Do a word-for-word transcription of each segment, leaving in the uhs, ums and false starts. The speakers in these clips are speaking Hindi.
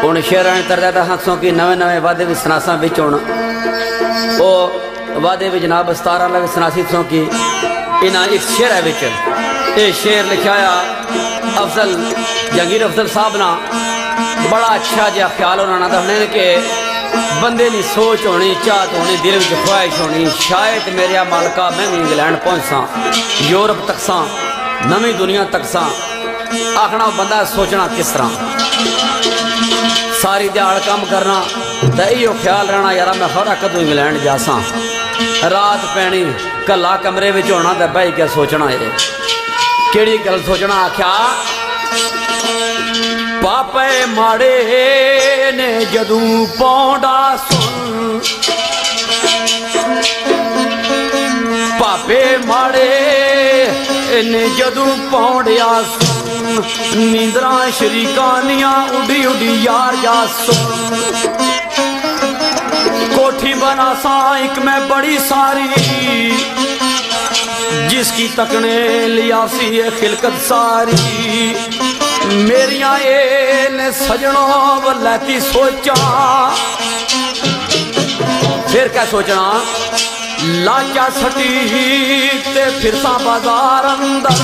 हूँ शेर तरदा हंसों की नवे नवे वादे भी सनासा बिच होना वो वादे भी जनाब सतारा लवे सनासी सौ की इन्हें इस शेर बिच ये शेर लिखाया अफजल जहांगीर अफजल साहब ना बड़ा अच्छा जहा ख्याल उन्होंने दसने के बंदे की सोच होनी चाहत होनी दिल में ख्वाहिश होनी शायद मेरा मालका मैं भी इंग्लैंड पहुंचा यूरोप तक सा नवी दुनिया तक सा आखना बंदा सोचना किस तरह सारी दिहाड़ काम करना तो यो ख्याल रहना यार मैं खरा कदों इंग्लैंड जासा रात पैनी कला कमरे में होना तो बह क्या सोचना है केड़ी गल सोचना आख्या पापे माड़े ने जदू पौंडा सुन पापे माड़े ने जदू पौंडिया सुन नींदरा शरीकानियां उड़ी उड़ी यार जा सुन कोठी बना सा एक मैं बड़ी सारी जिसकी तकने लिया सी ये खिलकत सारी मेरिया ए ने सजनों वलैती सोचा फिर क्या सोचना लाचा सटी ते फिर सा बाजार अंदर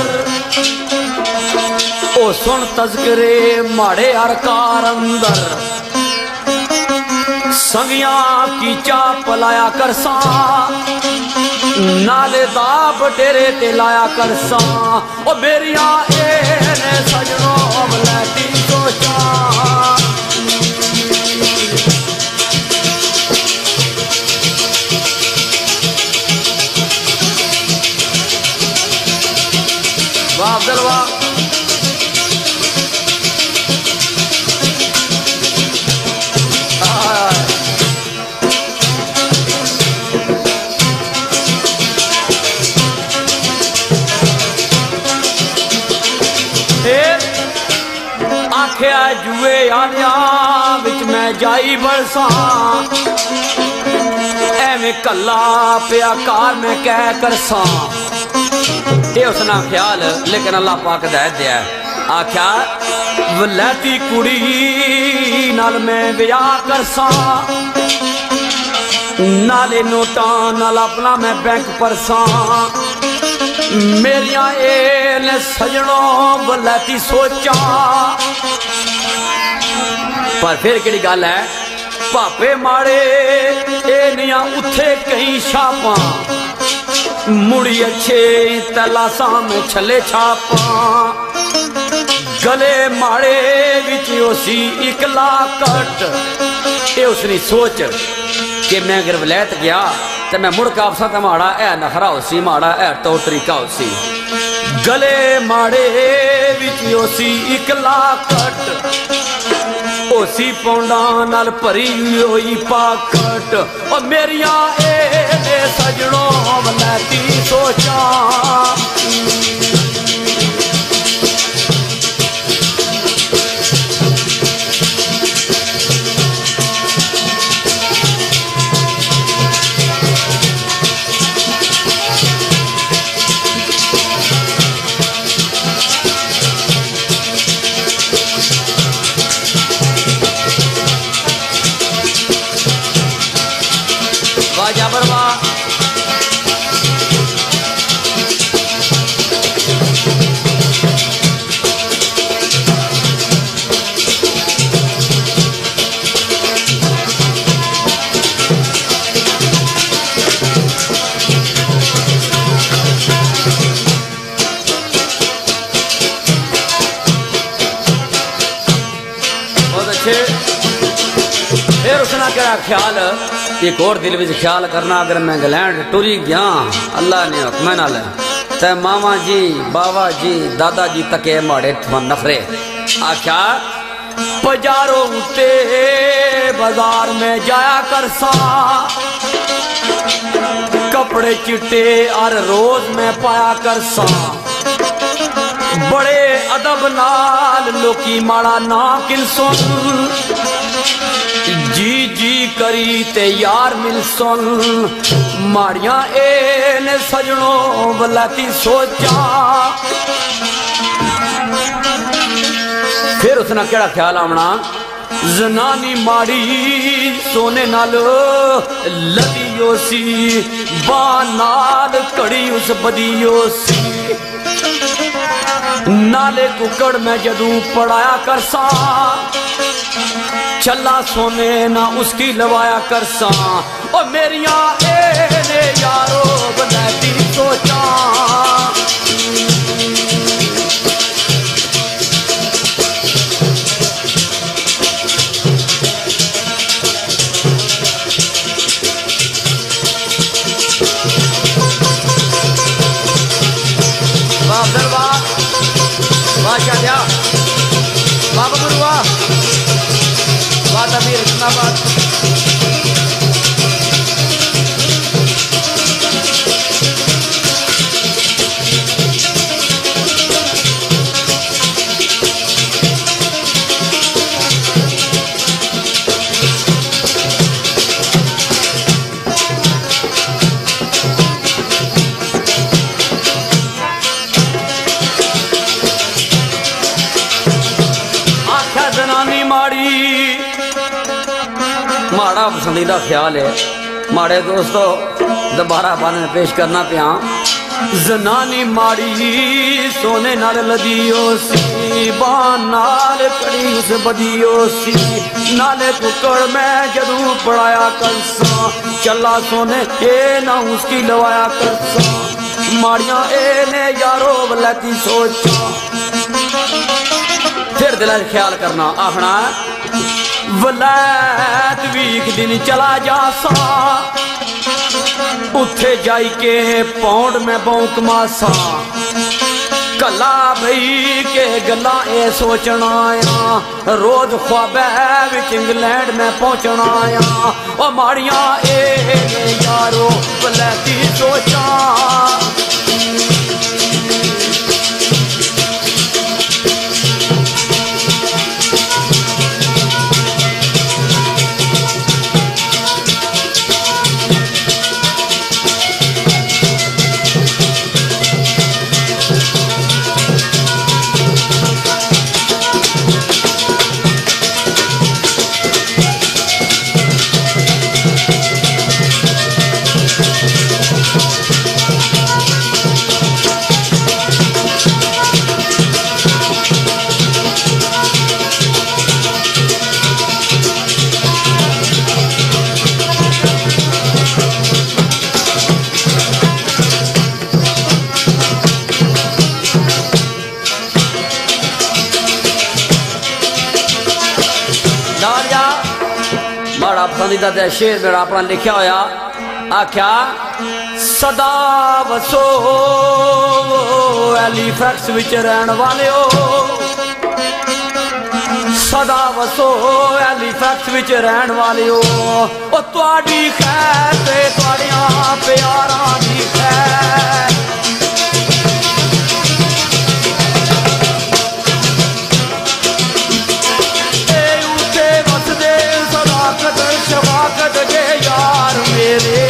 ओ सुन तज़किरे माड़े अरकार अंदर संगिया की चा पलाया करसा नाले दा बटेरे ते लाया करसा ओ मेरिया ए ने सजनों वलैती सोचा वाह अफजल वाह आख्या जुए आलिया विच मैं जाई बरसा एवं कला पिया कार मैं कह करसा ये उसना ख्याल लेकिन अल्लाह पाक दे दिया आख्या वलैती कुड़ी नाल मैं ब्याह करसा नाले नोटा नाल अपना मैं बैंक परसा मेरिया ए ने सजनों वलैती सोचा पर फिर केड़ी गल है पापे माड़े ए निया उथे कहीं छापा मुड़ी अच्छे तलासा में छले छापा गले माड़े विच उसी इकला कट ये उसनी सोच कि मैं अगर वलैत गया तो मैं मुड़ काफसा तो माड़ा है नखरा उसी माड़ा है तो तरीका उसी गले माड़े विच उसी इकला कट ओसी पौंडा नाल भरी हुई पाकट और मेरिया ए सजनों वलैती सोचा ख्याल एक और दिल में ख्याल करना अगर मैं इंग्लैंड टुरी गया अल्लाह ने हुक्म नाल ते मामा जी बाबा जी दादा जी तके माड़े नखरे आख्या बाजारों उते बाजार में जाया करसा कपड़े चिट्टे हर रोज में पाया करसा बड़े अदब नाल लोकी माड़ा ना किल सुन जी जी करी ते यार मिल सुन माड़िया ए ने सजनों वलैती सोचा फिर उसने केड़ा ख्याल आना जनानी माड़ी सोने नाल लदियो सी, बां नाल कड़ी उस बदियो सी। नाले कुकड़ में जदू पड़ाया करसा, चला सोने ना उसकी लवाया करसा। ओ मेरिया ए यारो बनैती सोचा, बादशाह दिया बाबा गुरुआ बात अभी इतना बात माड़ा पसंदीदा ख्याल है। माड़े दोस्तों दोबारा बारे में पेश करना पिया। जनानी माड़ी सोने नाल लदियो सी, बां नाल कड़ी उस बदियो सी। नाले कुकड़ में जदू पड़ाया करसा, चला सोने ए ना उसकी लवाया करसा। माड़िया ए ने यारो बलैती सोचा, फिर दिल ख्याल करना आखना वलैत भी एक दिन चला जा सा, उथे जाई के पौंड में बौक मासा। कला भई के गला ए सोचना आया, रोज ख्वाबे विच इंग्लैंड में पहुंचना आया। ओ माड़िया ए यारो वलैती सोचा, पसंदीदा ते शेर मेरा अपना लिखा होया। आख्या सदा वसो हैलीफैक्स विच रहन वाले हो, सदा वसो हैलीफैक्स विच रहन वाले हो। ओ तुहाडी खैर ते तुहाडियां प्यारां दी खैर, शफाकत के यार मेरे